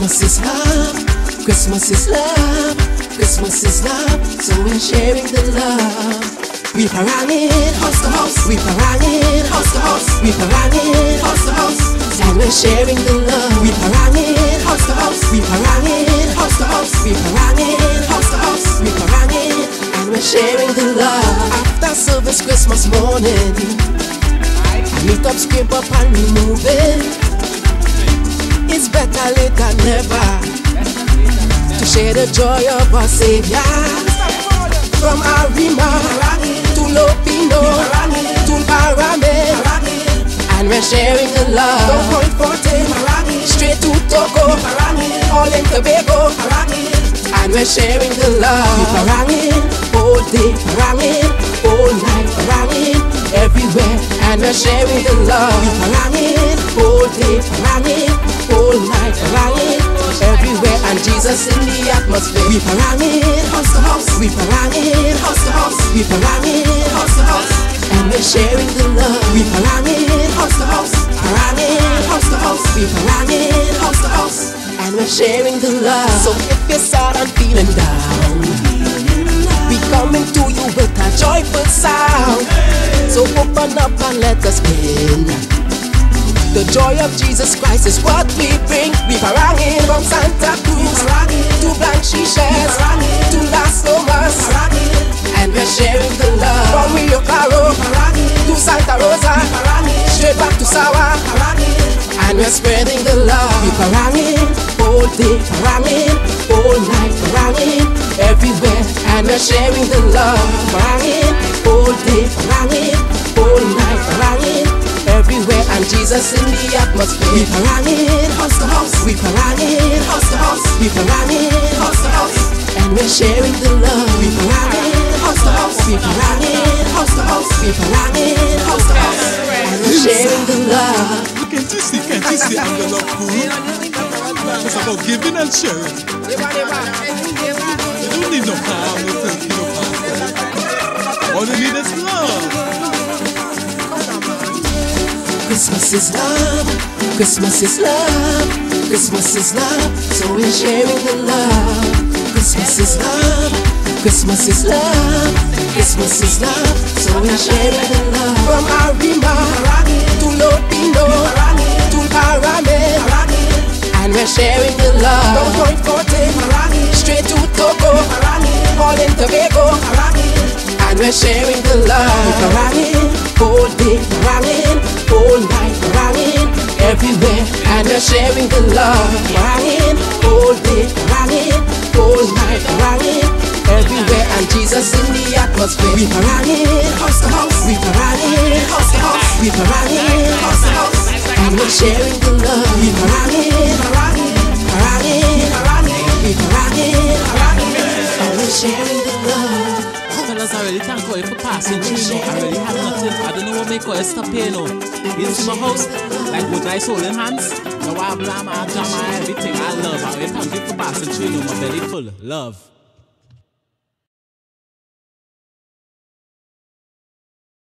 Christmas is love, Christmas is love, Christmas is love, so we're sharing the love. We parangin house to house, we parangin house to house, we parangin house to house, and we're sharing the love. We parangin house to house, we parangin house to house, we parangin house to house, we parangin, and we're sharing the love. After service Christmas morning, I meet up, scrape up and remove it. It's better late than never to share the joy of our Savior. From Arima to Lopino to Parame, and we're sharing the love. Don't point Forte, straight to Togo, all in Tobago, and we're sharing the love. We parangin, all day parangin, all night parangin, everywhere, and we're sharing the love. We parangin, all day parangin, all night parangin, everywhere, and Jesus in the atmosphere. We parangin house to house, we parangin house to house, we parangin house to house, and we're sharing the love. We parangin house to house, parangin house to house, we parangin house to house, and we're sharing the love. So if you're sad and feeling down, we coming to you with a joyful sound. So open up and let us in. The joy of Jesus Christ is what we bring. We parangin from Santa Cruz to Blanchichez to Las Lomas, and we're sharing the love. From Rio Claro to Santa Rosa, straight back to Sawa, and we're spreading the love. We parangin all day, parangin all night, parangin everywhere, and we're sharing the love. Parangin all day, parangin all night, parangin everywhere, and Jesus in the atmosphere. We parangin house to house, we parangin house to house, we parangin house to house, and we're sharing the love. We parangin house to house, we parangin house to house, we parangin house to house, and we're sharing the love. Can't you see the angle of food? It's about giving and sharing. You don't need no palm, no turkey, no palm. All you need is love. Christmas is love, Christmas is love, Christmas is love, so we're sharing the love. Christmas is love, Christmas is love, Christmas is love, so we're sharing the love. From Arima to Lopino to Parame, and we're sharing the love. Don't point Forte, straight to Togo, all in Tobago, and we're sharing the love. We parangin all day, parangin all night, parangin everywhere, and we're sharing the love. Parangin all day, parangin all night, parangin everywhere, and Jesus in the atmosphere. We parangin house to house, we parangin house to house, we parangin house to house, and we're sharing the love. We parangin, parangin, we parangin, and we're sharing the love. Fellas, I really thank God for passing through. I really have nothing. I don't know what make God stop here. You see my house, like with nice holding hands. Now I blam, I jam, everything I love. I really thank you for passing through. My belly full. Love.